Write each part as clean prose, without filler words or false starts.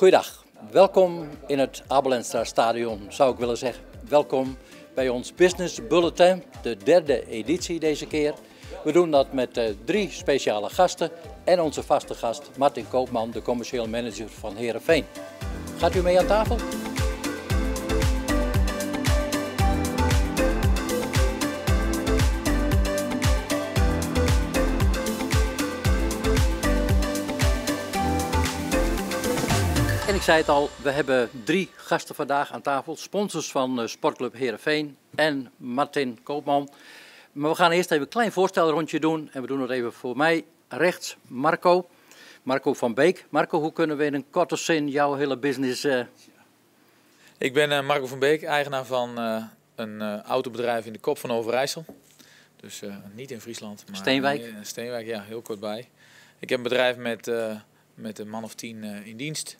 Goeiedag, welkom in het Abel Enstra Stadion, zou ik willen zeggen. Welkom bij ons Business Bulletin, de derde editie deze keer. We doen dat met 3 speciale gasten en onze vaste gast Martin Koopman, de commercieel manager van Heerenveen. Gaat u mee aan tafel? En ik zei het al, we hebben 3 gasten vandaag aan tafel. Sponsors van Sportclub Heerenveen en Martin Koopman. Maar we gaan eerst even een klein voorstelrondje doen. En we doen het even voor mij rechts, Marco. Marco van Beek. Marco, hoe kunnen we in een korte zin jouw hele business... Ik ben Marco van Beek, eigenaar van een autobedrijf in de Kop van Overijssel. Dus niet in Friesland. Maar Steenwijk? Steenwijk, ja, heel kort bij. Ik heb een bedrijf met een man of 10 in dienst.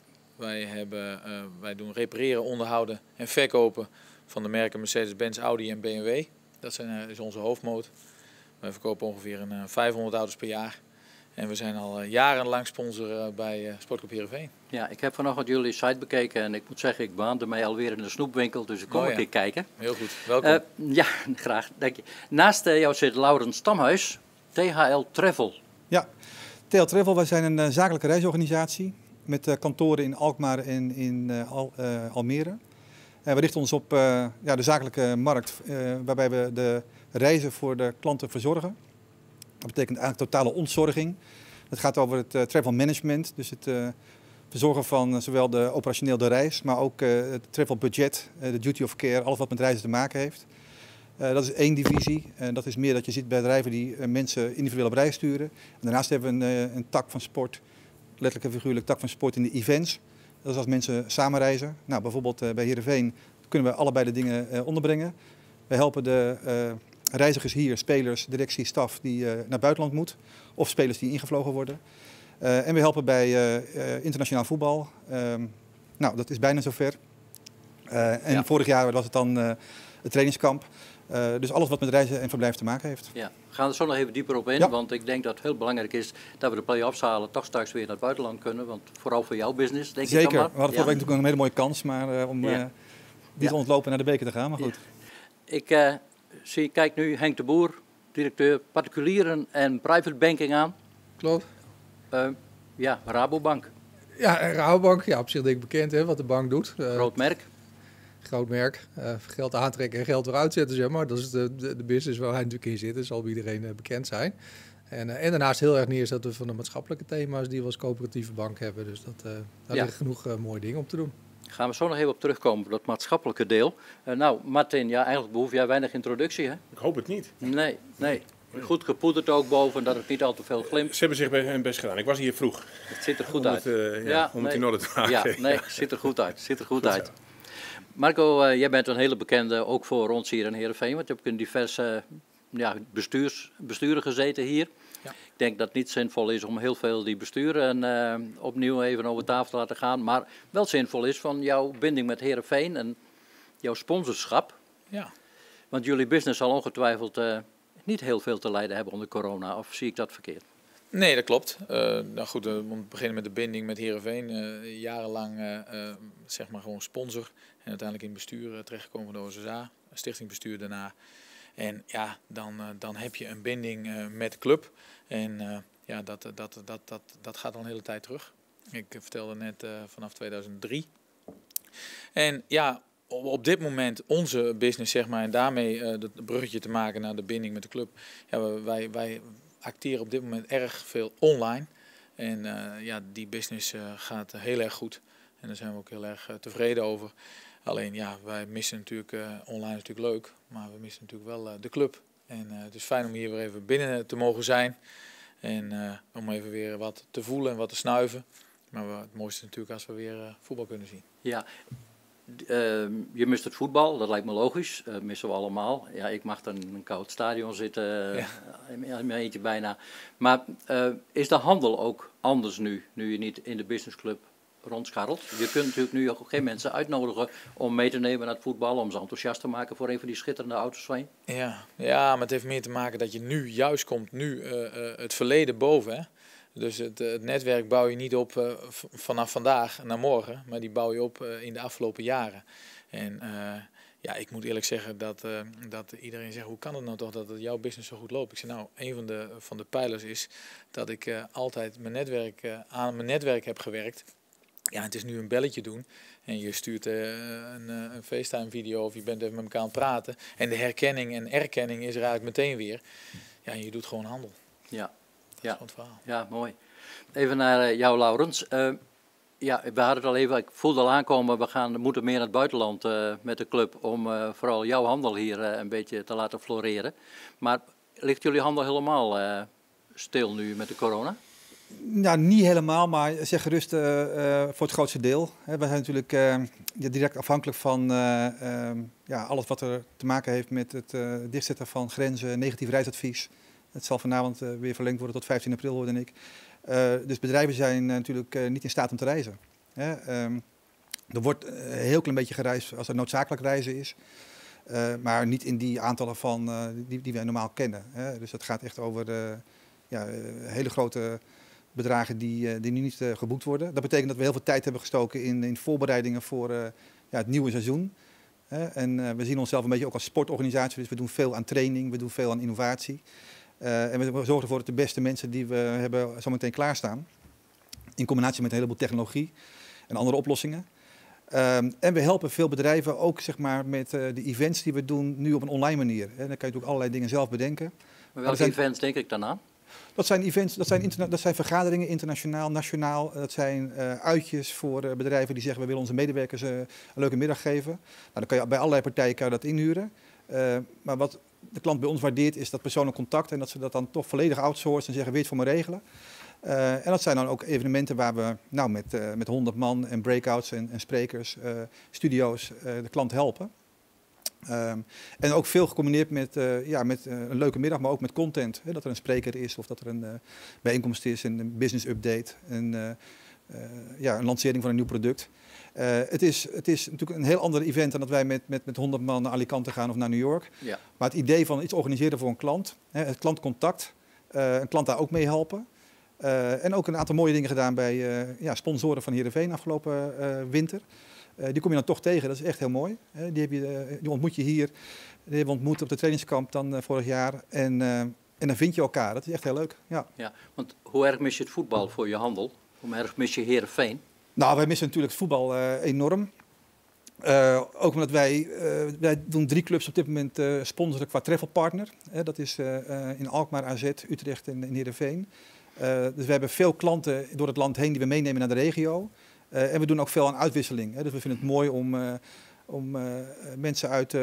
Wij doen repareren, onderhouden en verkopen van de merken Mercedes-Benz, Audi en BMW. Dat is onze hoofdmoot. Wij verkopen ongeveer 500 auto's per jaar. En we zijn al jarenlang sponsor bij Sportclub Heerenveen. Ja, ik heb vanochtend jullie site bekeken en ik moet zeggen, ik baande mij alweer in de snoepwinkel, dus ik kom een keer kijken. Heel goed, welkom. Ja, graag, dank je. Naast jou zit Laurens Stamhuis, THL Travel. Ja, THL Travel, wij zijn een zakelijke reisorganisatie met kantoren in Alkmaar en in Almere. We richten ons op de zakelijke markt, waarbij we de reizen voor de klanten verzorgen. Dat betekent eigenlijk totale ontzorging. Het gaat over het travel management, dus het verzorgen van zowel de operationeel de reis, maar ook het travel budget, de duty of care, alles wat met reizen te maken heeft. Dat is 1 divisie. Dat is meer dat je ziet bij bedrijven die mensen individueel op reis sturen. En daarnaast hebben we een tak van sport, letterlijk en figuurlijk tak van sport in de events. Dat is als mensen samen reizen. Nou, bijvoorbeeld bij Heerenveen kunnen we allebei de dingen onderbrengen. We helpen de reizigers hier, spelers, directie, staf die naar het buitenland moet. Of spelers die ingevlogen worden. En we helpen bij internationaal voetbal. Nou, dat is bijna zover. Vorig jaar was het dan het trainingskamp. Dus alles wat met reizen en verblijf te maken heeft. Ja, we gaan er zo nog even dieper op in, want ik denk dat het heel belangrijk is dat we de play-offs halen, toch straks weer naar het buitenland kunnen. Want vooral voor jouw business, denk ik dan maar. Zeker, we hadden vorige week natuurlijk een hele mooie kans, maar om niet ontlopen naar de beker te gaan, maar goed. Ja. Ik kijk nu Henk de Boer, directeur particulieren en private banking aan. Klopt. Rabobank. Ja, Rabobank, ja, op zich denk ik bekend hè, wat de bank doet. Groot merk. Groot merk. Geld aantrekken en geld eruit zetten, zeg maar. Dat is de business waar hij natuurlijk in zit. Dat zal bij iedereen bekend zijn. En daarnaast heel erg neerzetten van de maatschappelijke thema's die we als coöperatieve bank hebben. Dus daar liggen genoeg mooie dingen om te doen. Gaan we zo nog even op terugkomen, op dat maatschappelijke deel. Martin, ja, eigenlijk behoef jij weinig introductie, hè? Ik hoop het niet. Nee. Goed gepoederd ook boven, dat het niet al te veel glimt. Ze hebben zich hun best gedaan. Ik was hier vroeg. Het ziet er goed uit. Om het in orde te maken. Ja, nee, het ziet er goed uit. Marco, jij bent een hele bekende, ook voor ons hier in Heerenveen. Want je hebt in diverse besturen gezeten hier. Ja. Ik denk dat het niet zinvol is om heel veel die besturen opnieuw even over tafel te laten gaan. Maar wel zinvol is van jouw binding met Heerenveen en jouw sponsorschap. Ja. Want jullie business zal ongetwijfeld niet heel veel te lijden hebben onder corona. Of zie ik dat verkeerd? Nee, dat klopt. Nou goed, om te beginnen met de binding met Heerenveen. Jarenlang zeg maar gewoon sponsor. En uiteindelijk in bestuur terechtgekomen van de OSSA. Stichtingbestuur daarna. En ja, dan heb je een binding met de club. En dat gaat al een hele tijd terug. Ik vertelde net vanaf 2003. En ja, op dit moment onze business, zeg maar, en daarmee het bruggetje te maken naar de binding met de club. Ja, wij acteren op dit moment erg veel online. En die business gaat heel erg goed. En daar zijn we ook heel erg tevreden over. Alleen ja, wij missen natuurlijk, online is natuurlijk leuk, maar we missen natuurlijk wel de club. En het is fijn om hier weer even binnen te mogen zijn. En om even weer wat te voelen en wat te snuiven. Maar het mooiste is natuurlijk als we weer voetbal kunnen zien. Ja, je mist het voetbal, dat lijkt me logisch. Missen we allemaal. Ja, ik mag dan in een koud stadion zitten, in mijn eentje bijna. Maar is de handel ook anders nu je niet in de businessclub rondscharrelt? Je kunt natuurlijk nu ook geen mensen uitnodigen om mee te nemen naar het voetbal, om ze enthousiast te maken voor een van die schitterende auto's van je. Ja, maar het heeft meer te maken dat je nu juist komt, het verleden boven. Hè? Dus het netwerk bouw je niet op vanaf vandaag naar morgen, maar die bouw je op in de afgelopen jaren. En ja, ik moet eerlijk zeggen dat iedereen zegt, hoe kan het nou toch dat jouw business zo goed loopt? Ik zeg nou, een van de pijlers is dat ik altijd aan mijn netwerk heb gewerkt. Ja, het is nu een belletje doen en je stuurt een FaceTime video of je bent even met elkaar aan het praten. En de herkenning en erkenning is er eigenlijk meteen weer. Ja, en je doet gewoon handel. Ja. Dat is gewoon het verhaal. Ja, mooi. Even naar jou, Laurens. Ja, we hadden het al even, ik voelde al aankomen, we moeten meer naar het buitenland met de club om vooral jouw handel hier een beetje te laten floreren. Maar ligt jullie handel helemaal stil nu met de corona? Nou, niet helemaal, maar zeg gerust voor het grootste deel. We zijn natuurlijk direct afhankelijk van alles wat er te maken heeft met het dichtzetten van grenzen, negatief reisadvies. Het zal vanavond weer verlengd worden tot 15 april, hoorde ik. Dus bedrijven zijn natuurlijk niet in staat om te reizen. Er wordt een heel klein beetje gereisd als er noodzakelijk reizen is. Maar niet in die aantallen van die wij normaal kennen. Dus het gaat echt over hele grote bedragen die nu niet geboekt worden. Dat betekent dat we heel veel tijd hebben gestoken in voorbereidingen voor het nieuwe seizoen. En we zien onszelf een beetje ook als sportorganisatie. Dus we doen veel aan training, we doen veel aan innovatie. En we zorgen ervoor dat de beste mensen die we hebben zometeen klaarstaan. In combinatie met een heleboel technologie en andere oplossingen. En we helpen veel bedrijven ook zeg maar, met de events die we doen nu op een online manier. Dan kan je natuurlijk allerlei dingen zelf bedenken. Maar welke events denk ik dan aan? Dat zijn events, dat zijn vergaderingen internationaal, nationaal. Dat zijn uitjes voor bedrijven die zeggen we willen onze medewerkers een leuke middag geven. Nou, dan kan je bij allerlei partijen dat inhuren. Maar wat de klant bij ons waardeert is dat persoonlijk contact en dat ze dat dan toch volledig outsourcen en zeggen wil je het voor me regelen. En dat zijn dan ook evenementen waar we met 100 man en breakouts en sprekers, studio's de klant helpen. En ook veel gecombineerd met een leuke middag, maar ook met content. Dat er een spreker is of dat er een bijeenkomst is, een business update, een lancering van een nieuw product. Het is natuurlijk een heel ander event dan dat wij met 100 man naar Alicante gaan of naar New York. Ja. Maar het idee van iets organiseren voor een klant, het klantcontact, een klant daar ook mee helpen. En ook een aantal mooie dingen gedaan bij sponsoren van Heerenveen afgelopen winter. Die kom je dan toch tegen, dat is echt heel mooi. Die ontmoet je hier, die hebben we ontmoet op de trainingskamp dan vorig jaar. En dan vind je elkaar, dat is echt heel leuk. Ja. Ja, want hoe erg mis je het voetbal voor je handel? Hoe erg mis je Heerenveen? Nou, wij missen natuurlijk het voetbal enorm. Ook omdat wij doen 3 clubs op dit moment sponsoren qua travelpartner. Dat is in Alkmaar, AZ, Utrecht en Heerenveen. Dus we hebben veel klanten door het land heen die we meenemen naar de regio. En we doen ook veel aan uitwisseling. Dus we vinden het mooi om mensen uit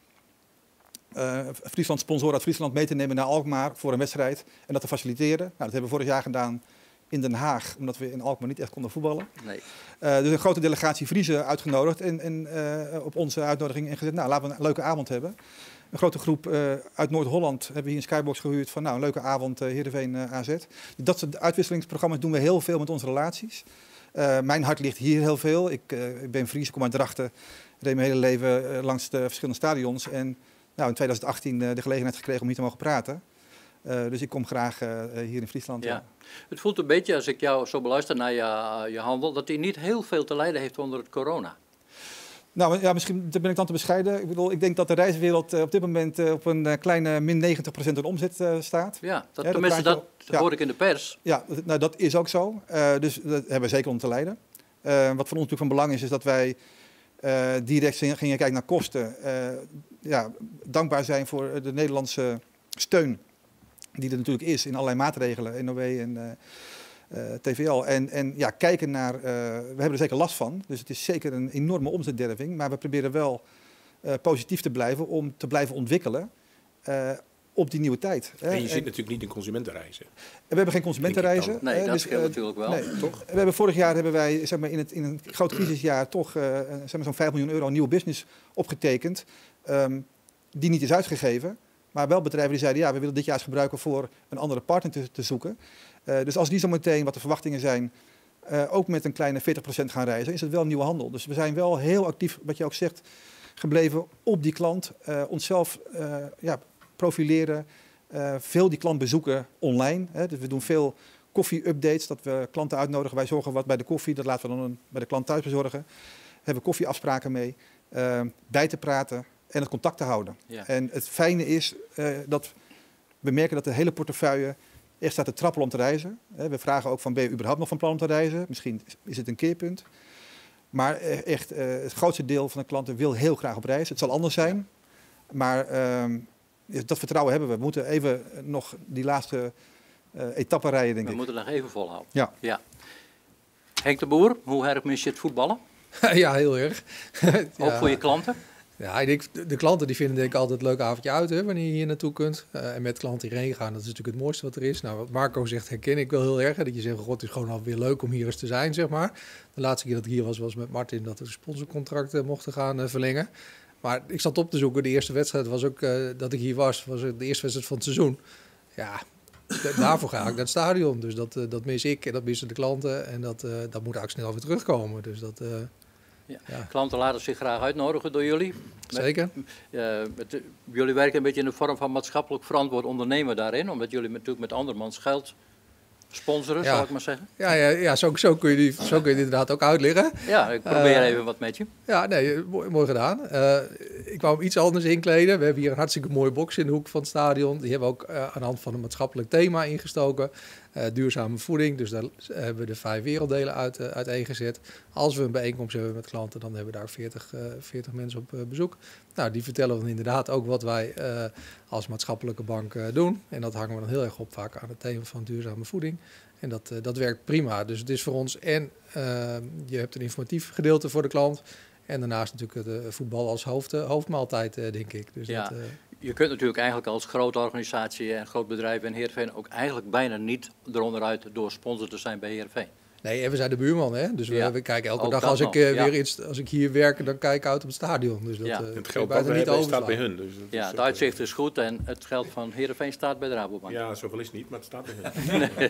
Friesland, sponsoren uit Friesland mee te nemen naar Alkmaar voor een wedstrijd. En dat te faciliteren. Nou, dat hebben we vorig jaar gedaan in Den Haag, omdat we in Alkmaar niet echt konden voetballen. Nee. Dus een grote delegatie Friese uitgenodigd en op onze uitnodiging en gezegd, nou laten we een leuke avond hebben. Een grote groep uit Noord-Holland hebben we hier een skybox gehuurd van nou, een leuke avond Heerenveen AZ. Dat soort uitwisselingsprogramma's doen we heel veel met onze relaties. Mijn hart ligt hier heel veel. Ik ben Fries, kom uit Drachten. Reed mijn hele leven langs de verschillende stadions. En in 2018 de gelegenheid gekregen om hier te mogen praten. Dus ik kom graag hier in Friesland. Ja. Het voelt een beetje, als ik jou zo beluister naar je handel, dat hij niet heel veel te lijden heeft onder het corona. Nou ja, misschien ben ik dan te bescheiden. Ik denk dat de reiswereld op dit moment op een kleine min 90% in omzet staat. Ja, tenminste dat hoor ik in de pers. Ja, dat is ook zo. Dus dat hebben we zeker om te lijden. Wat voor ons natuurlijk van belang is dat wij direct gingen kijken naar kosten. Dankbaar zijn voor de Nederlandse steun die er natuurlijk is in allerlei maatregelen, NOW en TVL. En kijken naar, we hebben er zeker last van, dus het is zeker een enorme omzetderving, maar we proberen wel positief te blijven om te blijven ontwikkelen op die nieuwe tijd. En je zit natuurlijk niet in consumentenreizen. We hebben geen consumentenreizen. Nee, dat scheelt natuurlijk wel. Nee, toch? Vorig jaar hebben wij zeg maar, in een groot crisisjaar toch zo'n 5 miljoen euro nieuwe business opgetekend, die niet is uitgegeven. Maar wel bedrijven die zeiden, ja, we willen dit jaar eens gebruiken voor een andere partner te zoeken. Dus als die zo meteen, wat de verwachtingen zijn, ook met een kleine 40% gaan reizen, is het wel nieuwe handel. Dus we zijn wel heel actief, wat je ook zegt, gebleven op die klant. Onszelf profileren, veel die klant bezoeken online. Dus we doen veel koffie-updates, dat we klanten uitnodigen. Wij zorgen wat bij de koffie, dat laten we dan bij de klant thuis bezorgen. Daar hebben we koffieafspraken mee, bij te praten en het contact te houden. Ja. En het fijne is dat we merken dat de hele portefeuille echt staat te trappelen om te reizen. We vragen ook van, ben je überhaupt nog van plan om te reizen? Misschien is het een keerpunt. Maar echt, het grootste deel van de klanten wil heel graag op reis. Het zal anders zijn, maar dat vertrouwen hebben we. We moeten even nog die laatste etappe rijden, denk ik. We moeten nog even volhouden. Ja. Henk de Boer, hoe erg mis je het voetballen? Ja, heel erg. Ook voor je klanten? Ja, ik denk, de klanten die vinden denk ik altijd een leuk avondje uit, hè, wanneer je hier naartoe kunt. En met klanten hierheen gaan, dat is natuurlijk het mooiste wat er is. Nou, wat Marco zegt, herken ik wel heel erg. Hè, dat je zegt, god, het is gewoon alweer leuk om hier eens te zijn, zeg maar. De laatste keer dat ik hier was met Martin, dat we de sponsorcontracten mochten gaan verlengen. Maar ik zat op te zoeken, de eerste wedstrijd was ook, dat ik hier was de eerste wedstrijd van het seizoen. Ja, daarvoor ga ik naar het stadion. Dus dat mis ik en dat missen de klanten. En dat moet eigenlijk snel weer terugkomen. Dus dat... Ja. Ja. Klanten laten zich graag uitnodigen door jullie. Zeker. Jullie werken een beetje in de vorm van maatschappelijk verantwoord ondernemer daarin, omdat jullie natuurlijk met andermans geld sponsoren, zal ik maar zeggen. Ja, zo kun je het inderdaad ook uitleggen. Ja, ik probeer even wat met je. Ja, nee, mooi gedaan. Ik wou hem iets anders inkleden. We hebben hier een hartstikke mooie box in de hoek van het stadion. Die hebben we ook aan de hand van een maatschappelijk thema ingestoken. Duurzame voeding, dus daar hebben we de 5 werelddelen uiteengezet. Als we een bijeenkomst hebben met klanten, dan hebben we daar 40 mensen op bezoek. Nou, die vertellen dan inderdaad ook wat wij als maatschappelijke bank doen. En dat hangen we dan heel erg op vaak aan het thema van duurzame voeding. En dat werkt prima. Dus het is voor ons en je hebt een informatief gedeelte voor de klant. En daarnaast natuurlijk de voetbal als hoofdmaaltijd, denk ik. Dus Ja. dat, Je kunt natuurlijk eigenlijk als grote organisatie en groot bedrijf in Heerenveen ook eigenlijk bijna niet eronder uit door sponsor te zijn bij Heerenveen. nee, en we zijn de buurman, hè? Dus Ja. we kijken elke Ook dag dat als ik nog, als ik hier werk, dan kijk ik uit op het stadion. Dus dat Ja. kun Het je geld bijna dat we niet hebben staat bij overslaan. hun. Dus dat Ja, is het ook, uitzicht is goed en het geld van Heerenveen staat bij de Rabobank. Ja, zoveel is het niet, maar het staat bij hun.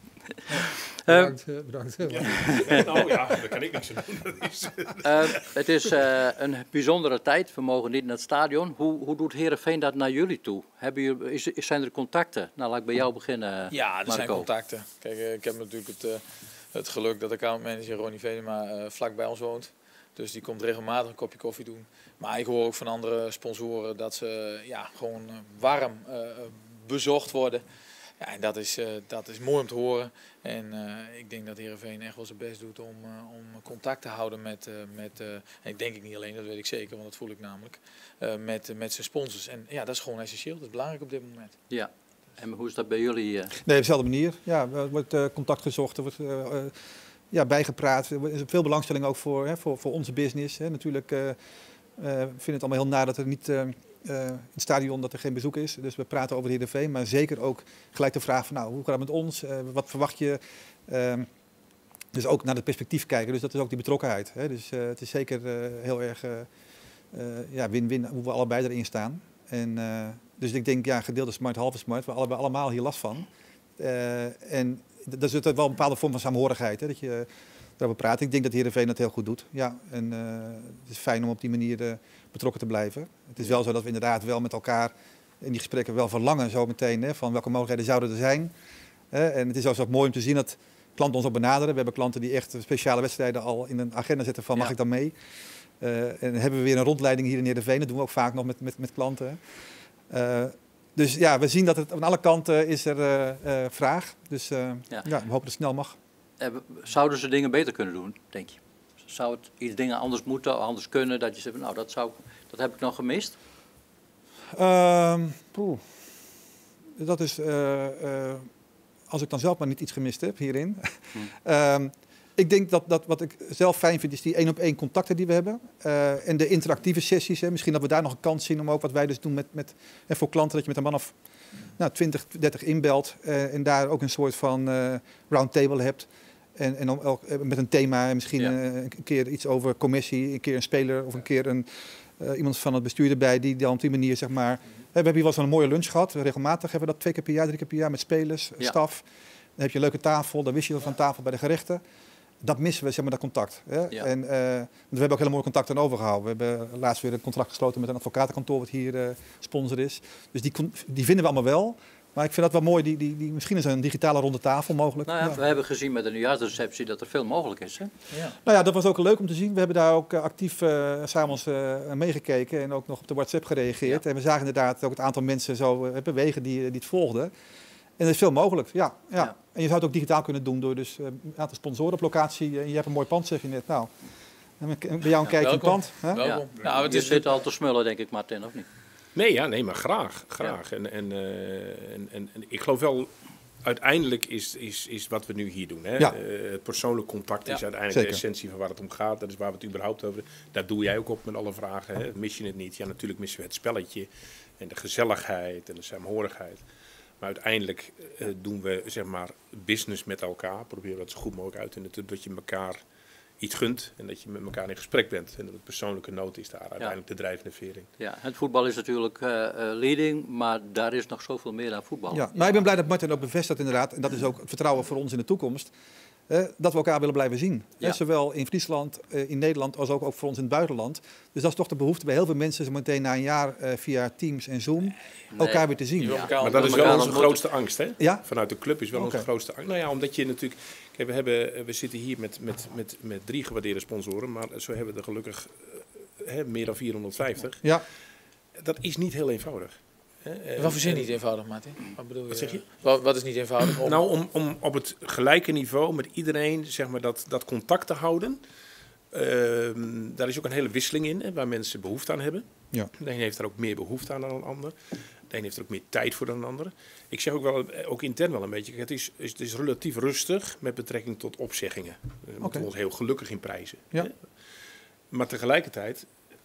Bedankt. Nou ja, daar kan ik niks aan doen. Dat is, Het is een bijzondere tijd. We mogen niet naar het stadion. Hoe doet Heerenveen dat naar jullie toe? Zijn er contacten? Nou, laat ik bij jou beginnen, Ja, er zijn Marco. contacten. Kijk, ik heb natuurlijk het geluk dat accountmanager Ronnie Venema vlak bij ons woont. Dus die komt regelmatig een kopje koffie doen. Maar ik hoor ook van andere sponsoren dat ze gewoon warm bezocht worden. Ja, en dat is mooi om te horen. En ik denk dat Heerenveen echt wel zijn best doet om contact te houden met en ik denk ik niet alleen, dat weet ik zeker, want dat voel ik namelijk, met zijn sponsors. En ja, dat is gewoon essentieel, dat is belangrijk op dit moment. Ja. En hoe is dat bij jullie? Nee, op dezelfde manier. Ja, er wordt contact gezocht, er wordt bijgepraat. Er is veel belangstelling ook voor onze business. Hè. Natuurlijk vinden het allemaal heel naar dat er niet in het stadion dat er geen bezoek is. Dus we praten over de Heerenveen, maar zeker ook gelijk de vraag van nou, hoe gaat het met ons? Wat verwacht je? Dus ook naar het perspectief kijken. Dus dat is ook die betrokkenheid. Hè. Dus het is zeker heel erg win-win hoe we allebei erin staan. En dus ik denk, ja, gedeelde smart, halve smart. We hebben allemaal hier last van. En dat is wel een bepaalde vorm van saamhorigheid, hè, dat je daarover praat. Ik denk dat Heerenveen dat heel goed doet. Ja, en het is fijn om op die manier betrokken te blijven. Het is wel zo dat we inderdaad wel met elkaar in die gesprekken wel verlangen zo meteen, hè, van welke mogelijkheden zouden er zijn. En het is ook mooi om te zien dat klanten ons ook benaderen. We hebben klanten die echt speciale wedstrijden al in een agenda zetten van mag ik dan mee? En hebben we weer een rondleiding hier in Heerenveen. Dat doen we ook vaak nog met klanten. Dus ja, we zien dat het aan alle kanten is er vraag. Dus we hopen dat het snel mag. Zouden ze dingen beter kunnen doen, denk je? Zou het iets dingen anders moeten, anders kunnen? Dat je zegt, nou, dat heb ik nog gemist? Dat is, als ik dan zelf maar niet iets gemist heb hierin. Ik denk dat wat ik zelf fijn vind, is die 1-op-1 contacten die we hebben. En de interactieve sessies. Hè. Misschien dat we daar nog een kans zien om ook wat wij dus doen met voor klanten. Dat je met een man of 20, 30 inbelt. En daar ook een soort van roundtable hebt. En ook met een thema. Misschien een keer iets over commissie. Een keer een speler of een keer iemand van het bestuur erbij. Die dan op die manier, zeg maar. We hebben hier wel eens een mooie lunch gehad. Regelmatig hebben we dat 2 keer per jaar, 3 keer per jaar met spelers, staf. Dan heb je een leuke tafel. Dan wist je van tafel bij de gerechten. Dat missen we, zeg maar, dat contact. Hè? Ja. En we hebben ook hele mooie contacten overgehouden. We hebben laatst weer een contract gesloten met een advocatenkantoor wat hier sponsor is. Dus die vinden we allemaal wel. Maar Maar ik vind dat wel mooi, misschien is een digitale ronde tafel mogelijk. Nou ja, we hebben gezien met de nieuwjaarsreceptie dat er veel mogelijk is. Hè? Ja. Nou ja, dat was ook leuk om te zien. We hebben daar ook actief s'avonds meegekeken en ook nog op de WhatsApp gereageerd. Ja. En we zagen inderdaad ook het aantal mensen zo bewegen die het volgden. En er is veel mogelijk, ja. En je zou het ook digitaal kunnen doen door dus een aantal sponsoren op locatie. En je hebt een mooi pand, zeg je net. Nou, bij jou een kijkje in het pand. Hè? Welkom. Ja. Nou, het Je is zit al te smullen, denk ik, Martin, of niet? Nee, maar graag. Ja. En ik geloof wel, uiteindelijk is wat we nu hier doen. Hè? Ja. Het persoonlijk contact is uiteindelijk zeker. de essentie van waar het om gaat. Dat is waar we het überhaupt over. Daar doe jij ook op met alle vragen. Hè? Mis je het niet? Ja, natuurlijk missen we het spelletje en de gezelligheid en de saamhorigheid. Maar uiteindelijk doen we zeg maar business met elkaar. Proberen we dat zo goed mogelijk uit te nutten. Dat je elkaar iets gunt en dat je met elkaar in gesprek bent. En dat het persoonlijke nood is daar uiteindelijk de drijvende veer in. Ja, het voetbal is natuurlijk leading, maar daar is nog zoveel meer dan voetbal. Ja, maar ik ben blij dat Martin ook bevestigt inderdaad, en dat is ook het vertrouwen voor ons in de toekomst, dat we elkaar willen blijven zien. Ja. Zowel in Friesland, in Nederland, als ook voor ons in het buitenland. Dus dat is toch de behoefte bij heel veel mensen, zo meteen na een jaar via Teams en Zoom, elkaar weer te zien. Die wil elkaar Maar dat is elkaar wel onze ontmoeten. grootste angst, hè? Ja? Vanuit de club is wel Oké. onze grootste angst. Nou ja, omdat je natuurlijk... Kijk, we zitten hier met 3 gewaardeerde sponsoren, maar zo hebben we er gelukkig meer dan 450. Ja, Dat is niet heel eenvoudig. Wat verzin niet eenvoudig, Martin? Wat bedoel je? Wat zeg je? Wat is niet eenvoudig? Nou, om op het gelijke niveau met iedereen zeg maar, dat contact te houden. Daar is ook een hele wisseling in, hè, waar mensen behoefte aan hebben. Ja. De een heeft daar ook meer behoefte aan dan een ander. De een heeft er ook meer tijd voor dan een ander. Ik zeg ook wel, ook intern wel een beetje, het is relatief rustig met betrekking tot opzeggingen. We moeten ons heel gelukkig in prijzen. Ja. Hè. Maar tegelijkertijd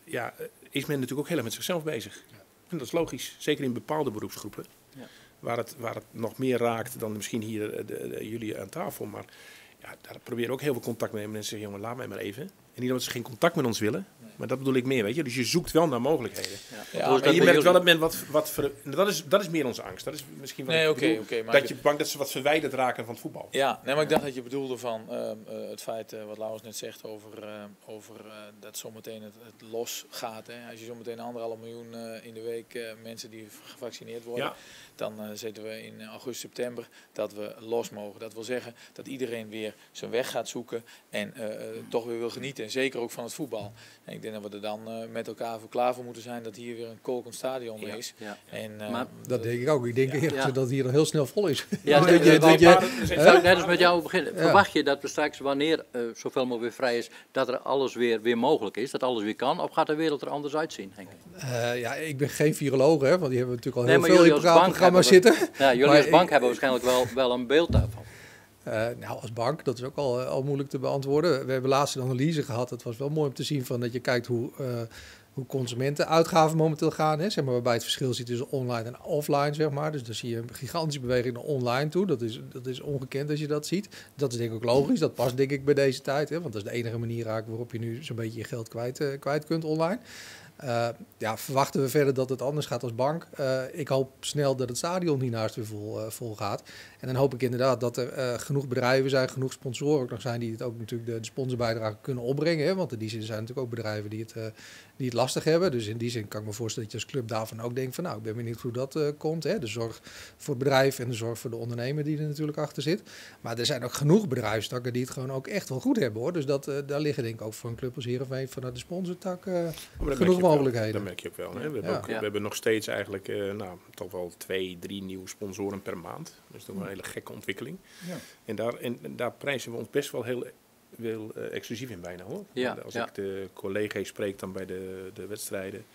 is men natuurlijk ook heel erg met zichzelf bezig. En dat is logisch, zeker in bepaalde beroepsgroepen. Ja. Waar het nog meer raakt dan misschien hier jullie aan tafel. Maar ja, daar proberen we ook heel veel contact mee nemen. En zeggen, jongen, laat mij maar even. En niet omdat ze geen contact met ons willen. Maar dat bedoel ik meer, weet je. Dus je zoekt wel naar mogelijkheden. Ja, Hoe is En je bij merkt wel jullie? dat men dat is meer onze angst. Dat is misschien wat Nee, ik bedoel. oké, maar dat je bang dat ze wat verwijderd raken van het voetbal. Ja, nee, maar ik dacht dat je bedoelde van het feit wat Laurens net zegt over dat zometeen het los gaat. Hè. Als je zometeen 1,5 miljoen in de week mensen die gevaccineerd worden, Ja. dan zitten we in augustus, september dat we los mogen. Dat wil zeggen dat iedereen weer zijn weg gaat zoeken en toch weer wil genieten. En zeker ook van het voetbal. En ik denk dat we er dan met elkaar voor klaar voor moeten zijn dat hier weer een kolkend stadion is. Ja. En, Maar Dat denk ik ook. Ik denk eerlijk Ja. dat het hier nog heel snel vol is. Ja, Nou, zou ik net als met jou beginnen. Verwacht je dat we straks, wanneer zoveel mogelijk weer vrij is, dat er alles weer mogelijk is, dat alles weer kan? Of gaat de wereld er anders uitzien, Henk? Ja, ik ben geen viroloog, hè, want die hebben natuurlijk al Nee, heel maar veel in jullie als bank programma's hebben zitten. Ja, jullie Maar als bank hebben waarschijnlijk wel een beeld daarvan. Nou, als bank, dat is ook al moeilijk te beantwoorden. We hebben laatst een analyse gehad. Het was wel mooi om te zien van dat je kijkt hoe consumentenuitgaven momenteel gaan. Hè, zeg maar, waarbij het verschil zit tussen online en offline. Zeg maar. Dus dan zie je een gigantische beweging naar online toe. Dat is ongekend als je dat ziet. Dat is denk ik ook logisch. Dat past denk ik bij deze tijd. Hè, want dat is de enige manier waarop je nu zo'n beetje je geld kwijt kunt online. Verwachten we verder dat het anders gaat als bank. Ik hoop snel dat het stadion hiernaast weer vol gaat. En dan hoop ik inderdaad dat er genoeg bedrijven zijn, genoeg sponsoren ook nog zijn die het ook natuurlijk de sponsorbijdrage kunnen opbrengen. Hè? Want in die zin zijn natuurlijk ook bedrijven die het lastig hebben. Dus in die zin kan ik me voorstellen dat je als club daarvan ook denkt van nou, ik ben benieuwd hoe dat komt. Hè? De zorg voor het bedrijf en de zorg voor de ondernemer die er natuurlijk achter zit. Maar er zijn ook genoeg bedrijfstakken die het gewoon ook echt wel goed hebben hoor. Dus daar liggen denk ik ook voor een club als Heerenveen vanuit de sponsortak genoeg mogelijkheden. Dat merk je ook wel. Hè? Ja. We hebben nog steeds eigenlijk toch wel 2, 3 nieuwe sponsoren per maand. Dus dat is een hele gekke ontwikkeling. Ja. En daar prijzen we ons best wel heel exclusief in bijna hoor. Ja, Als ja. ik de collega's spreek dan bij de wedstrijden,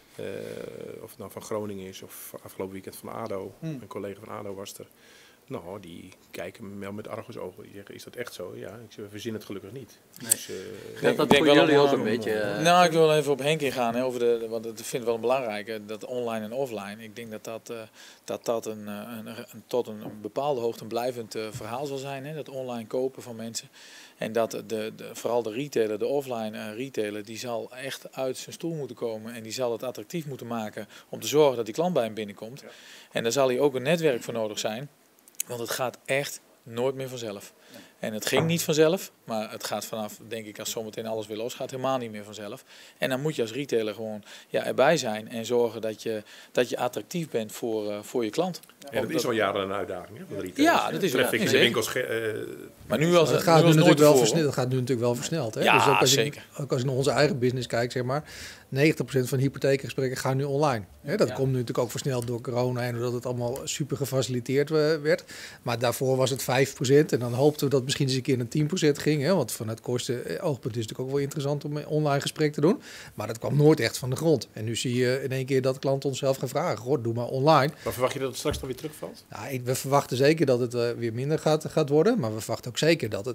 of het nou van Groningen is of afgelopen weekend van ADO, een collega van ADO was er. Nou, die kijken me wel met argusogen. Die zeggen, is dat echt zo? Ja, ik zeg, we verzinnen het gelukkig niet. Nee. Dus, Dat ik denk voor wel jullie om, ook een beetje... Nou, ik wil even op Henk ingaan, hè, want ik vind het wel belangrijk, dat online en offline. Ik denk dat tot een bepaalde hoogte een blijvend verhaal zal zijn, hè, dat online kopen van mensen. En dat vooral de retailer, de offline retailer, die zal echt uit zijn stoel moeten komen en die zal het attractief moeten maken om te zorgen dat die klant bij hem binnenkomt. Ja. En daar zal hij ook een netwerk voor nodig zijn. Want het gaat echt nooit meer vanzelf. En het ging niet vanzelf, maar het gaat vanaf, denk ik, als zometeen alles weer los gaat, helemaal niet meer vanzelf. En dan moet je als retailer gewoon erbij zijn en zorgen dat je attractief bent voor je klant. En dat is al jaren een uitdaging, hè, voor de retailers. Ja, dat is Tref ik in de winkels. Maar nu als het gaat nu natuurlijk nooit wel versneld. Dat gaat nu natuurlijk wel versneld. Hè? Ja, dus ook zeker. Ook als ik naar onze eigen business kijk, zeg maar, 90% van hypotheekgesprekken gaan nu online. Hè? Dat komt nu natuurlijk ook versneld door corona en doordat het allemaal super gefaciliteerd werd. Maar daarvoor was het 5% en dan hoopten we dat misschien eens een keer naar 10% ging. Hè? Want vanuit kosten-oogpunt is het natuurlijk ook wel interessant om een online gesprek te doen. Maar dat kwam nooit echt van de grond. En nu zie je in één keer dat klanten ons zelf gaan vragen, goh, doe maar online. Maar verwacht je dat het straks dan weer terugvalt? Nou, we verwachten zeker dat het weer minder gaat worden. Maar we verwachten ook zeker dat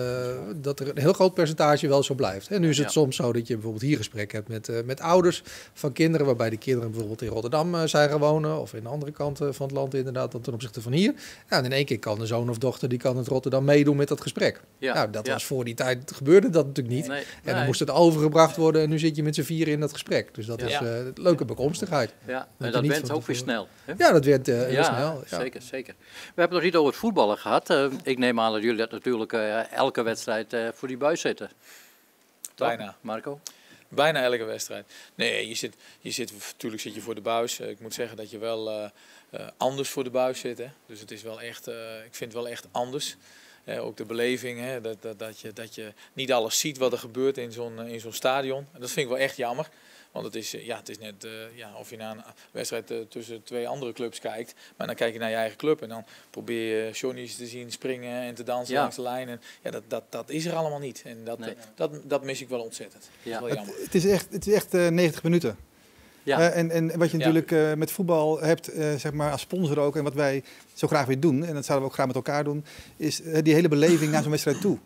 er een heel groot percentage wel zo blijft. En nu is het soms zo dat je bijvoorbeeld hier gesprek hebt met ouders van kinderen, waarbij die kinderen bijvoorbeeld in Rotterdam zijn gaan wonen of in de andere kant van het land inderdaad dan ten opzichte van hier. Ja, en in één keer kan de zoon of dochter die kan het Rotterdam meedoen met dat gesprek. Ja, nou, dat was voor die tijd gebeurde dat natuurlijk niet. Nee, en dan moest het overgebracht worden en nu zit je met z'n vieren in dat gesprek. Dus dat is een leuke bekomstigheid. Ja, en dat went ook weer snel. Hè? Ja, dat werd heel snel. Ja. Zeker, zeker. We hebben het nog niet over het voetballen gehad. Ik neem aan dat jullie dat natuurlijk elke wedstrijd voor die buis zitten. Bijna. Marco? Bijna elke wedstrijd. Nee, natuurlijk zit je voor de buis. Ik moet zeggen dat je wel anders voor de buis zit. Hè. Dus het is wel echt, ik vind het wel echt anders. Ook de beleving, hè, dat je niet alles ziet wat er gebeurt in zo'n stadion. En dat vind ik wel echt jammer. Want het is net of je naar een wedstrijd tussen twee andere clubs kijkt. Maar dan kijk je naar je eigen club en dan probeer je Johnny's te zien springen en te dansen langs de lijn. En dat is er allemaal niet. En dat mis ik wel ontzettend. Ja. Dat is wel jammer. Het is echt 90 minuten. Ja. En wat je natuurlijk met voetbal hebt, zeg maar als sponsor ook, en wat wij zo graag weer doen, en dat zouden we ook graag met elkaar doen, is die hele beleving naar zo'n wedstrijd toe.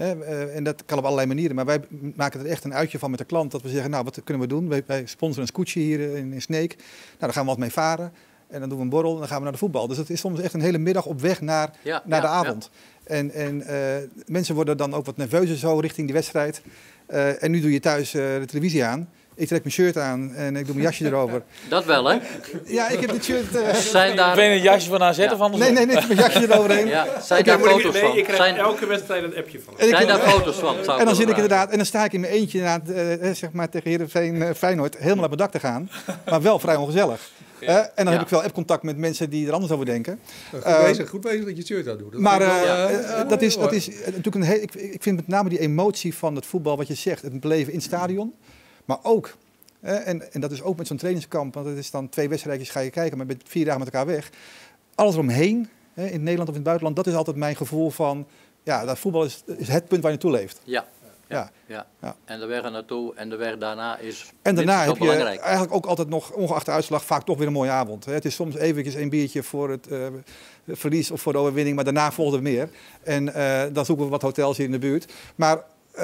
En dat kan op allerlei manieren, maar wij maken er echt een uitje van met de klant, dat we zeggen, nou, wat kunnen we doen? Wij sponsoren een scootje hier in Sneek, nou, daar gaan we wat mee varen. En dan doen we een borrel en dan gaan we naar de voetbal. Dus het is soms echt een hele middag op weg naar de avond. Ja. En mensen worden dan ook wat nerveuzer zo richting die wedstrijd. En nu doe je thuis de televisie aan. Ik trek mijn shirt aan en ik doe mijn jasje erover. Dat wel, hè? Ja, ik heb dit shirt... Zijn daar... Ben je een jasje van AZ of andersom? Nee, mijn jasje eroverheen. Ja. Zijn daar foto's van? Ik krijg elke wedstrijd een appje van. Zijn daar foto's van? En dan zit ik inderdaad, en dan sta ik in mijn eentje zeg maar, tegen Heerenveen Feyenoord helemaal op het dak te gaan. Maar wel vrij ongezellig. En dan heb ik wel appcontact met mensen die er anders over denken. Goed bezig dat je het shirt aan doet. Maar dat is natuurlijk een heel... Ik vind met name die emotie van het voetbal, wat je zegt, het beleven in het stadion. Maar ook, en dat is ook met zo'n trainingskamp, want het is dan 2 wedstrijdjes ga je kijken, maar met 4 dagen met elkaar weg. Alles eromheen, in Nederland of in het buitenland, dat is altijd mijn gevoel van, ja, dat voetbal is het punt waar je naartoe leeft. Ja. En de weg er naartoe en de weg daarna is en daarna heb je belangrijk. eigenlijk ook altijd nog, ongeacht de uitslag, vaak toch weer een mooie avond. Het is soms eventjes een biertje voor het verlies of voor de overwinning, maar daarna volgt er meer. En dan zoeken we wat hotels hier in de buurt. Maar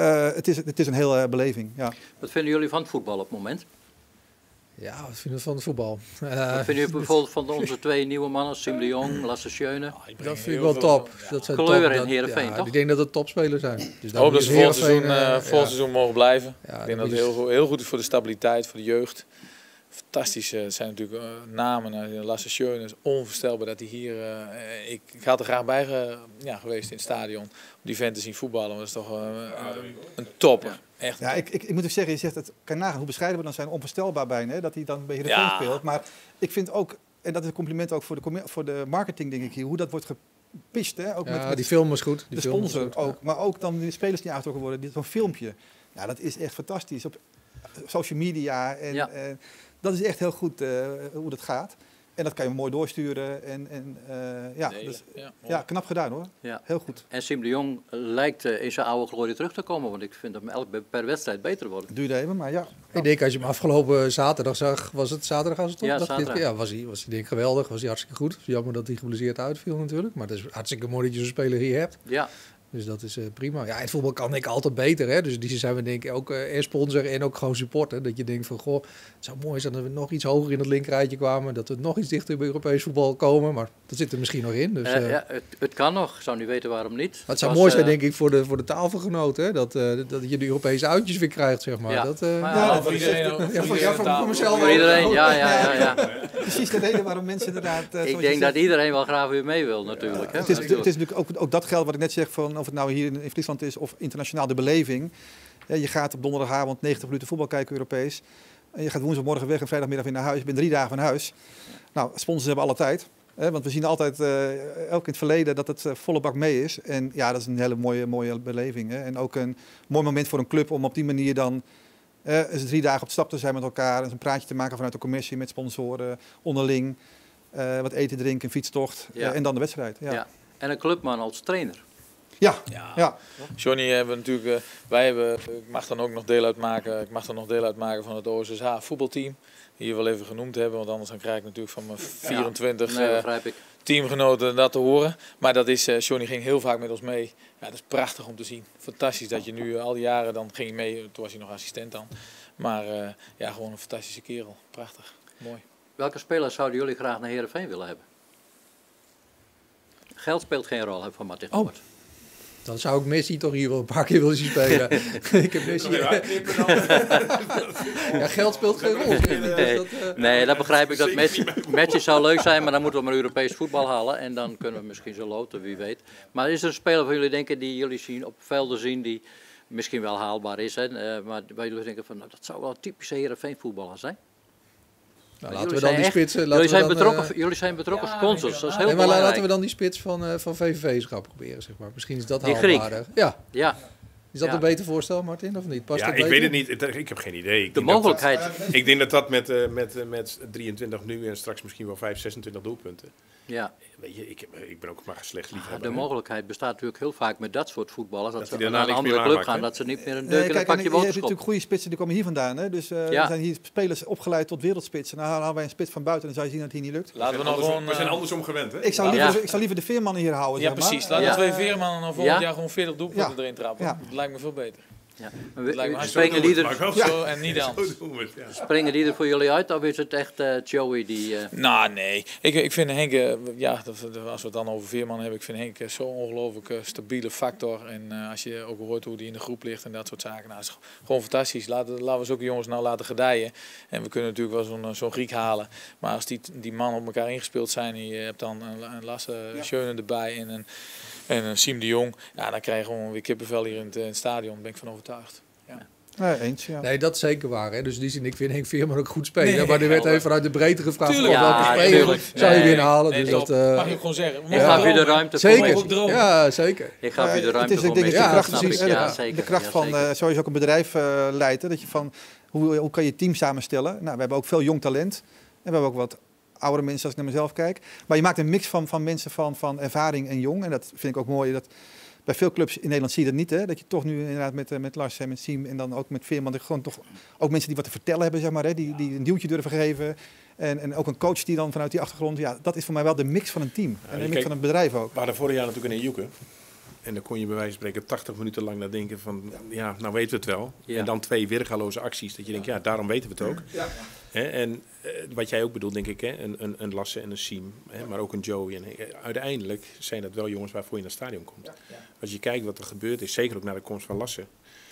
het is een hele beleving, ja. Wat vinden jullie van het voetbal op het moment? Ja, wat vinden we van het voetbal? Wat vinden jullie bijvoorbeeld van onze 2 nieuwe mannen, Siem de Jong, Lasse Schöne? Dat vind ik wel top. Dat zijn Kleur top, in Heerenveen, toch? Ik denk dat het topspelers zijn. Dus ik hoop dat ze volgend seizoen mogen blijven. Ja, ik denk dat het heel goed is voor de stabiliteit, voor de jeugd. Fantastisch. Het zijn natuurlijk namen. Lasse Schöne is onvoorstelbaar dat hij hier... Ik had er graag bij geweest in het stadion. Om die vent te zien voetballen. Dat is toch een topper. Ja. Echt. Ja, ik moet ook zeggen, je zegt, het kan nagaan hoe bescheiden we dan zijn, onvoorstelbaar bijna, hè, dat hij dan bij Heerenveen speelt. Maar ik vind ook, en dat is een compliment ook voor de marketing, denk ik hier, hoe dat wordt gepitcht. Hè, ook met die film is goed. De sponsor ook, maar ook dan de spelers die aangetrokken worden, zo'n filmpje. Ja, dat is echt fantastisch. Op social media en dat is echt heel goed hoe dat gaat. En dat kan je mooi doorsturen. Knap gedaan hoor. Ja. Heel goed. En Siem de Jong lijkt in zijn oude glorie terug te komen. Want ik vind hem per wedstrijd beter worden. Duurde even, maar ja. Ik denk als je hem afgelopen zaterdag zag, was het zaterdag als het op? Ja, zaterdag. Was hij denk ik geweldig. Was hij hartstikke goed. Jammer dat hij geblesseerd uitviel natuurlijk. Maar het is hartstikke mooi dat je zo'n speler hier hebt. Ja. Dus dat is prima. Ja, in het voetbal kan ik altijd beter. Hè? Dus die zijn we denk ik ook sponsor en ook gewoon supporter. Dat je denkt van, goh, het zou mooi zijn dat we nog iets hoger in het linkerrijtje kwamen. Dat we nog iets dichter bij Europees voetbal komen. Maar dat zit er misschien nog in. Dus, het kan nog. Ik zou niet weten waarom niet. Maar het zou mooi zijn denk ik voor de tafelgenoten. Hè? Dat je de Europese uitjes weer krijgt, zeg maar. Ja. Voor iedereen. Voor mezelf. Voor iedereen, ja. Precies de reden waarom mensen inderdaad... ik denk dat iedereen wel graag weer mee wil natuurlijk. Hè? Het is natuurlijk ook dat geld wat ik net zeg van... of het nou hier in Friesland is of internationaal, de beleving. Je gaat op donderdagavond 90 minuten voetbal kijken, Europees. En je gaat woensdagmorgen weg en vrijdagmiddag weer naar huis. Je bent 3 dagen van huis. Nou, sponsors hebben alle tijd. Want we zien altijd, ook in het verleden, dat het volle bak mee is. En ja, dat is een hele mooie beleving. Hè? En ook een mooi moment voor een club om op die manier dan eens 3 dagen op stap te zijn met elkaar. Eens een praatje te maken vanuit de commissie met sponsoren, onderling. Wat eten, drinken, fietstocht en dan de wedstrijd. Ja. Ja. En een clubman als trainer. Ja. Johnny hebben natuurlijk, ik mag dan ook nog deel uitmaken van het OSSH voetbalteam. Hier wel even genoemd hebben, want anders dan krijg ik natuurlijk van mijn 24 teamgenoten dat te horen. Maar dat is, Johnny ging heel vaak met ons mee. Ja, dat is prachtig om te zien. Fantastisch dat je nu al die jaren, dan ging je mee, toen was hij nog assistent dan. Maar gewoon een fantastische kerel. Prachtig, mooi. Welke spelers zouden jullie graag naar Heerenveen willen hebben? Geld speelt geen rol, heb ik van Martin gehoord. Dan zou ik Messi toch hier wel een paar keer willen zien spelen. Ik heb Messi... geld speelt geen rol. Nee, dat begrijp ik. Dat Messi zou leuk zijn, maar dan moeten we maar Europees voetbal halen. En dan kunnen we misschien zo loten, wie weet. Maar is er een speler van jullie denken die jullie zien op velden zien die misschien wel haalbaar is? Hè? Maar waar jullie denken van, nou, dat zou wel een typische Heerenveen voetballer zijn? Nou, laten we dan die spits... Jullie zijn betrokken sponsors, dat is heel belangrijk. Maar laten we dan die spits van VVV eens gaan proberen, zeg maar. Misschien is dat die haalbaarder. Ja. Is dat Ja. een beter voorstel, Martin, of niet? Past Ja, dat ik beter? weet het niet. Ik heb geen idee. De mogelijkheid. Ik denk dat met 23 nu en straks misschien wel 26 doelpunten. Ja. Weet je, ik ben ook maar slecht De liefhebber. mogelijkheid bestaat natuurlijk heel vaak met dat soort voetballers. Dat Dat ze die naar daarna een niks andere meer club gaan, aanmaken, dat ze niet meer een deuk in een Kijk, pakje je hebt boterschop. natuurlijk goede spitsen die komen hier vandaan. Hè? Dus er zijn hier spelers opgeleid tot wereldspitsen. Nou halen wij een spits van buiten en dan zou je zien dat het hier niet lukt. Laten we nog gewoon... We zijn andersom gewend, hè? Ik zou liever de veermannen hier houden. Ja, zeg maar. precies. Laten we 2 veermannen dan volgend jaar gewoon 40 doelpunten erin trappen. Ja. Dat lijkt me veel beter. Ja. lijkt me Springen Zo en niet anders. Springen die er voor jullie uit of is het echt Joey die... Nou, nee. Ik vind Henk, als we het dan over Veerman hebben, ik vind Henk zo'n ongelooflijk stabiele factor. En als je ook hoort hoe die in de groep ligt en dat soort zaken. Nou, dat is gewoon fantastisch. Laten we zulke jongens nou laten gedijen. En we kunnen natuurlijk wel zo'n Griek halen. Maar als die mannen op elkaar ingespeeld zijn en je hebt dan een Lasse Schöne erbij en een Siem de Jong, ja, dan krijg je gewoon weer kippenvel hier in het stadion. Daar ben ik van overtuigd. Ja. Eens, ja. Nee, dat is zeker waar. Hè. Dus die zin, ik vind Henk Veerman ook goed spelen. Maar er werd even vanuit de breedte gevraagd Tuurlijk. welke speler zou je binnenhalen. Nee, Dus dat, mag je gewoon zeggen. Ik gaf je de ruimte zeker. voor. Ja, zeker. Ik gaf je de Het ruimte is voor. ik denk dat Ja, de kracht, precies. de kracht van zoals je ook een bedrijf leidt. Hè, dat je van hoe kan je team samenstellen. Nou, we hebben ook veel jong talent. En we hebben ook wat oudere mensen als ik naar mezelf kijk. Maar je maakt een mix van mensen van ervaring en jong. En dat vind ik ook mooi. Dat bij veel clubs in Nederland zie je dat niet. Hè? Dat je toch nu inderdaad met Lars en met Siem en dan ook met Veerman. Gewoon toch ook mensen die wat te vertellen hebben, zeg maar. Hè? Die een duwtje durven geven. En ook een coach die dan vanuit die achtergrond. Ja, dat is voor mij wel de mix van een team. En de mix van een bedrijf ook. We hadden vorig jaar natuurlijk in Joeken. En dan kon je bij wijze van spreken 80 minuten lang naar denken van, ja, nou weten we het wel. Ja. En dan 2 weergaloze acties. Dat je denkt, ja, daarom weten we het ook. Ja. En wat jij ook bedoelt, denk ik, hè, een Lasse en een Siem. Maar ook een Joey. En uiteindelijk zijn dat wel jongens waarvoor je naar het stadion komt. Ja. Als je kijkt wat er gebeurd is, zeker ook na de komst van Lasse.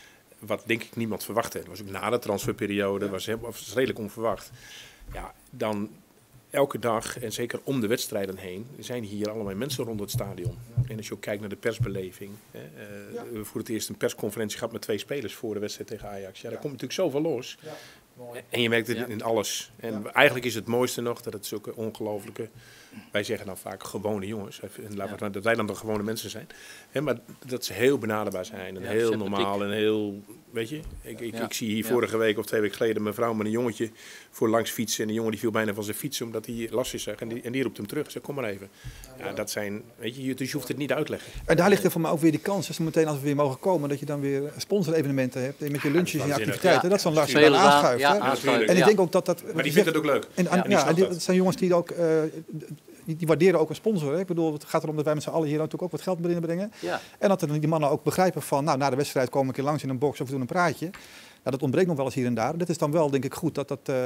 Wat denk ik niemand verwachtte. Dat was ook na de transferperiode, was redelijk onverwacht. Ja, dan elke dag, en zeker om de wedstrijden heen, zijn hier allerlei mensen rond het stadion. En als je ook kijkt naar de persbeleving. We hebben voor het eerst een persconferentie gehad met 2 spelers voor de wedstrijd tegen Ajax. Ja, daar komt natuurlijk zoveel los. Ja. En je merkt het in alles. En eigenlijk is het mooiste nog dat het zulke ongelooflijke, wij zeggen dan vaak gewone jongens. En dat wij dan de gewone mensen zijn. Maar dat ze heel benaderbaar zijn. En heel normaal en heel, weet je. Ik zie hier vorige week of 2 weken geleden een mevrouw met een jongetje voor langs fietsen. En die jongen die viel bijna van zijn fiets omdat hij last is. En die roept hem terug. Zeg, kom maar even. Ja, dat zijn, weet je, dus je hoeft het niet uit te leggen. En daar ligt er voor mij ook weer die kans. Dus meteen als we weer mogen komen, dat je dan weer sponsorevenementen hebt. Met je lunches en je activiteiten. Dat zo'n Lars je dan aanschuift. En ik denk ook dat maar die vindt het ook leuk. Dat zijn jongens die ook, die waarderen ook een sponsor. Hè. Ik bedoel, het gaat erom dat wij met z'n allen hier natuurlijk ook wat geld binnenbrengen. Ja. En dat die mannen ook begrijpen van, nou, na de wedstrijd komen we een keer langs in een box of we doen een praatje. Nou, dat ontbreekt nog wel eens hier en daar. Dat is dan wel, denk ik, goed dat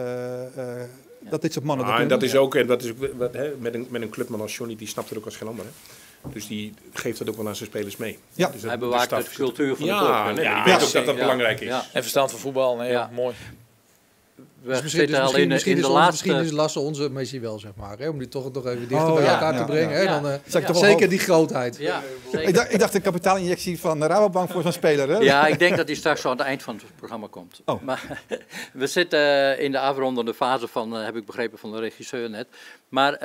dit soort mannen... En dat is ook, met een clubman als Johnny, die snapt het ook als geen ander. Hè. Dus die geeft dat ook wel aan zijn spelers mee. Ja. Dus hij bewaakt de cultuur van de club. Ik weet ook dat dat belangrijk is. En verstand van voetbal, mooi. we Dus zitten al in de misschien laatste... is Lasse onze Messi wel, zeg maar. Hè? Om die toch nog even dichter bij ja, elkaar ja, te brengen. ja. Hè? Dan, Zag ik toch wel zeker hoog. die grootheid. Ja, zeker. Ik dacht een kapitaalinjectie van de Rabobank voor zo'n speler. Hè? Ja, ik denk dat die straks zo aan het eind van het programma komt. Oh. Maar we zitten in de afrondende fase van, heb ik begrepen van de regisseur net. Maar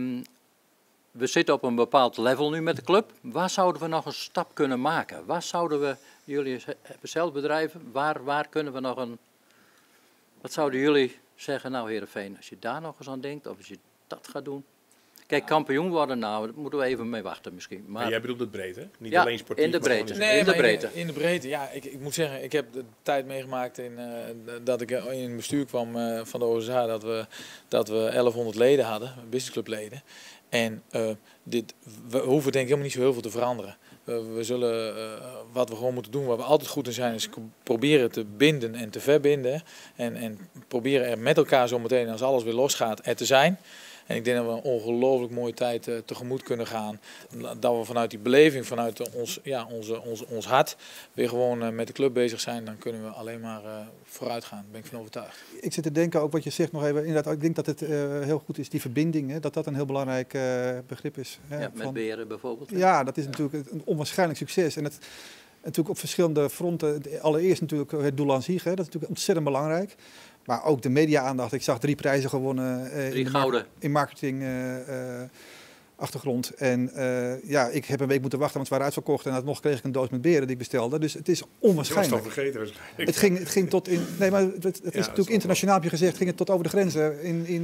we zitten op een bepaald level nu met de club. Waar zouden we nog een stap kunnen maken? Waar zouden we, jullie hebben zelf bedrijven, waar kunnen we nog een... Wat zouden jullie zeggen, nou Heerenveen, als je daar nog eens aan denkt, of als je dat gaat doen? Kijk, kampioen worden, nou, daar moeten we even mee wachten misschien. Maar Maar jij bedoelt het breed, hè? Niet Ja, alleen sportief. in de maar gewoon breedte. in- In de breedte. In de breedte, ja. Ik moet zeggen, ik heb de tijd meegemaakt dat ik in het bestuur kwam van de OSA dat we 1100 leden hadden, businessclubleden. En we hoeven denk ik helemaal niet zo heel veel te veranderen. We zullen, wat we gewoon moeten doen, waar we altijd goed in zijn, is proberen te binden en te verbinden. En proberen er met elkaar zo meteen, als alles weer losgaat, er te zijn. En ik denk dat we een ongelooflijk mooie tijd tegemoet kunnen gaan. Dat we vanuit die beleving, vanuit ons hart, weer gewoon met de club bezig zijn. Dan kunnen we alleen maar vooruit gaan. Daar ben ik van overtuigd. Ik zit te denken, ook wat je zegt nog even, inderdaad, ik denk dat het heel goed is, die verbinding, hè, dat een heel belangrijk begrip is. Hè, ja, met Beren bijvoorbeeld. Ja, dat is natuurlijk een onwaarschijnlijk succes. En het natuurlijk op verschillende fronten. Allereerst natuurlijk het doel aan zich, hè, dat is natuurlijk ontzettend belangrijk. Maar ook de media-aandacht. Ik zag 3 prijzen gewonnen 3 gouden. in marketing achtergrond. En ja, ik heb een week moeten wachten, want het waren uitverkocht. En nog kreeg ik een doos met beren die ik bestelde. Dus het is Je was het al onwaarschijnlijk. vergeten waarschijnlijk. Het ging tot in. Nee, maar het is natuurlijk internationaal, heb je gezegd, ging het tot over de grenzen.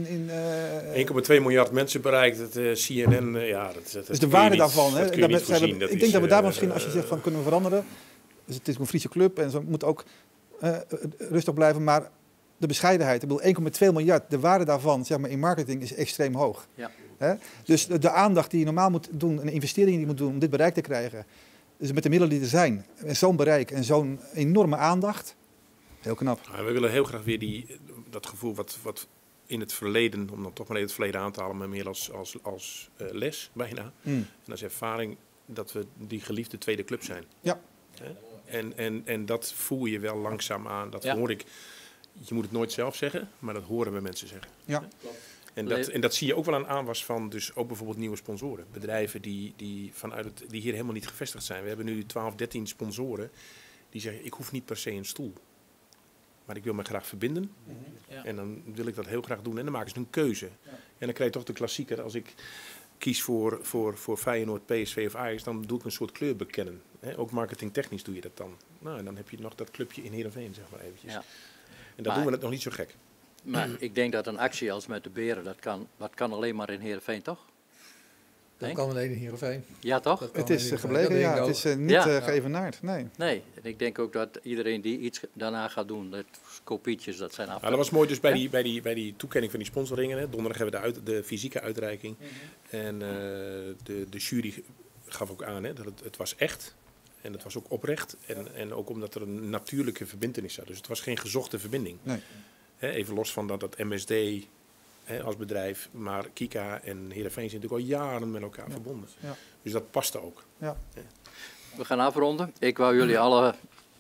1,2 miljard mensen bereikt het CNN. Ja, dat dus de waarde daarvan. Dat kun je niet voorzien. Ik denk dat we daar misschien, als je zegt van kunnen we veranderen. Dus het is een Friese club en ze moet ook rustig blijven. Maar de bescheidenheid, ik bedoel 1,2 miljard, de waarde daarvan zeg maar, in marketing is extreem hoog. Ja. Hè? Dus de aandacht die je normaal moet doen, en de investeringen die je moet doen om dit bereik te krijgen, dus met de middelen die er zijn, en zo'n bereik en zo'n enorme aandacht, heel knap. Ja, we willen heel graag weer dat gevoel wat in het verleden, om dan toch maar even het verleden aan te halen, maar meer als les bijna. En als ervaring dat we die geliefde tweede club zijn. Ja. En dat voel je wel langzaam aan. Dat Ja. hoor ik. Je moet het nooit zelf zeggen, maar dat horen we mensen zeggen. Ja. En dat zie je ook wel aan aanwas van dus ook bijvoorbeeld nieuwe sponsoren. Bedrijven die hier helemaal niet gevestigd zijn. We hebben nu 12, 13 sponsoren die zeggen ik hoef niet per se een stoel. Maar ik wil me graag verbinden. Ja. En dan wil ik dat heel graag doen. En dan maken ze een keuze. En dan krijg je toch de klassieker. Als ik kies voor Feyenoord, PSV of Ajax, dan doe ik een soort kleur bekennen. Ook marketingtechnisch doe je dat dan. Nou, en dan heb je nog dat clubje in Heerenveen, zeg maar eventjes. Ja. En dan doen we het nog niet zo gek. Maar ik denk dat een actie als met de Beren, dat kan alleen maar in Heerenveen, toch? Dat Denk? kan alleen in Heerenveen. Ja, toch? Dat kan Het in is Heerenveen. gebleken, Dat ja. denk ik Het is ook. niet Ja. geëvenaard, nee. Nee, en ik denk ook dat iedereen die iets daarna gaat doen, dat kopietjes, dat zijn af. Nou, dat was mooi dus bij die toekenning van die sponsoringen. Hè. Donderdag hebben we de fysieke uitreiking. En de jury gaf ook aan dat het was echt. En het was ook oprecht. En ook omdat er een natuurlijke verbintenis zat. Dus het was geen gezochte verbinding. Nee. Even los van dat het MSD als bedrijf, maar Kika en Heerenveen zijn natuurlijk al jaren met elkaar verbonden. Ja. Dus dat paste ook. Ja. We gaan afronden. Ik wou jullie alle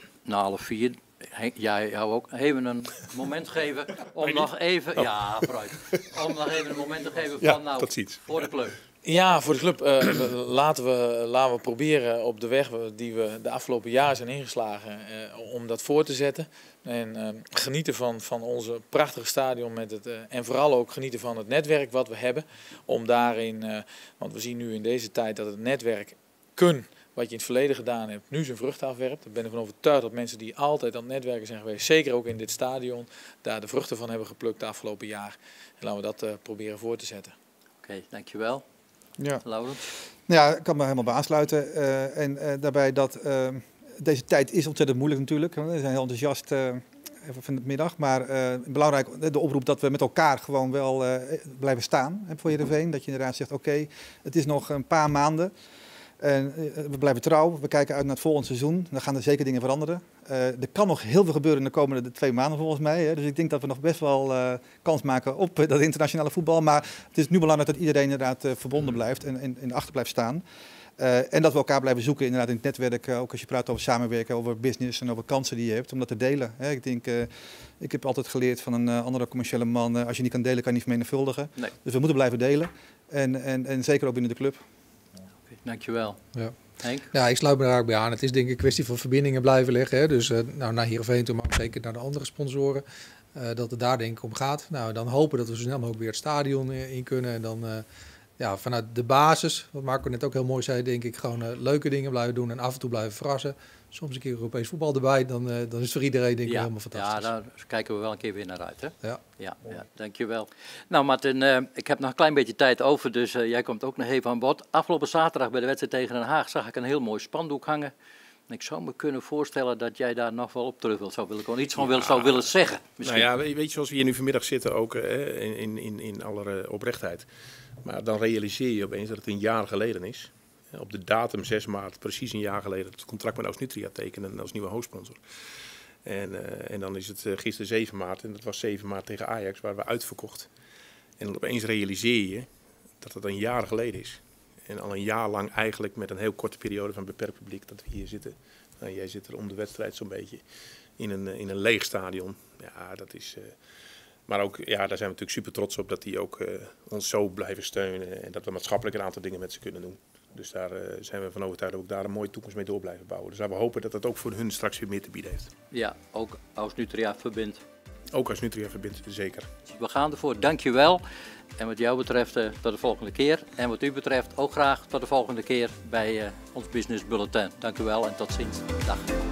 4, jij jou ook, even een moment geven om nog even, ja, vooruit, om nog even een moment te geven Ja, van, nou, tot ziens. voor de club. Ja, voor de club laten we proberen op de weg die we de afgelopen jaren zijn ingeslagen om dat voor te zetten. En genieten van onze prachtige stadion met en vooral ook genieten van het netwerk wat we hebben. Om daarin, want we zien nu in deze tijd dat het netwerk wat je in het verleden gedaan hebt, nu zijn vruchten afwerpt. Ik ben ervan overtuigd dat mensen die altijd aan het netwerken zijn geweest, zeker ook in dit stadion, daar de vruchten van hebben geplukt de afgelopen jaar. En laten we dat proberen voor te zetten. Oké, dankjewel. Ja. Laurens? Nou ja, ik kan me helemaal bij aansluiten. En daarbij dat deze tijd is ontzettend moeilijk natuurlijk. We zijn heel enthousiast van de middag. Maar belangrijk, de oproep dat we met elkaar gewoon wel blijven staan voor Heerenveen. Dat je inderdaad zegt, oké, het is nog een paar maanden. En we blijven trouw. We kijken uit naar het volgende seizoen. Dan gaan er zeker dingen veranderen. Er kan nog heel veel gebeuren in de komende 2 maanden volgens mij. Hè. Dus ik denk dat we nog best wel kans maken op dat internationale voetbal. Maar het is nu belangrijk dat iedereen inderdaad verbonden blijft en achter blijft staan. En dat we elkaar blijven zoeken inderdaad in het netwerk. Ook als je praat over samenwerken, over business en over kansen die je hebt. Om dat te delen. Ik denk, ik heb altijd geleerd van een andere commerciële man. Als je niet kan delen, kan je niet vermenigvuldigen. Nee. Dus we moeten blijven delen. En zeker ook binnen de club. Okay, dankjewel. Ja. Henk? Ja, ik sluit me daar ook bij aan. Het is denk ik een kwestie van verbindingen blijven leggen. Hè. Dus naar Heerenveen toe, maar ook zeker naar de andere sponsoren. Dat het daar denk ik om gaat. Nou, dan hopen dat we zo snel mogelijk weer het stadion in kunnen. En dan vanuit de basis, wat Marco net ook heel mooi zei, denk ik gewoon leuke dingen blijven doen en af en toe blijven verrassen. Soms een keer Europees voetbal erbij, dan is het voor iedereen denk ik helemaal fantastisch. Ja, daar kijken we wel een keer weer naar uit. Hè? Ja, dankjewel. Nou Martin, ik heb nog een klein beetje tijd over, dus jij komt ook nog even aan bod. Afgelopen zaterdag bij de wedstrijd tegen Den Haag zag ik een heel mooi spandoek hangen. Ik zou me kunnen voorstellen dat jij daar nog wel op terug zou willen komen. Iets van zou willen zeggen. Misschien. Nou ja, weet je, zoals we hier nu vanmiddag zitten, ook in alle oprechtheid. Maar dan realiseer je opeens dat het een jaar geleden is. Op de datum 6 maart, precies een jaar geleden, het contract met Ausnutria tekenen als nieuwe hoofdsponsor. En dan is het gisteren 7 maart en dat was 7 maart tegen Ajax, waar we uitverkocht. En dan opeens realiseer je dat het een jaar geleden is. En al een jaar lang eigenlijk met een heel korte periode van beperkt publiek dat we hier zitten. Nou, jij zit er om de wedstrijd zo'n beetje in een leeg stadion. Ja, dat is... Maar ook, ja, daar zijn we natuurlijk super trots op dat die ook ons zo blijven steunen. En dat we maatschappelijk een aantal dingen met ze kunnen doen. Dus daar zijn we van overtuigd dat we ook daar een mooie toekomst mee door blijven bouwen. Dus we hopen dat dat ook voor hun straks weer meer te bieden heeft. Ja, ook Ausnutria verbindt. Ook Ausnutria verbindt, zeker. We gaan ervoor. Dankjewel. En wat jou betreft tot de volgende keer. En wat u betreft ook graag tot de volgende keer bij ons Business Bulletin. Dank u wel en tot ziens. Dag.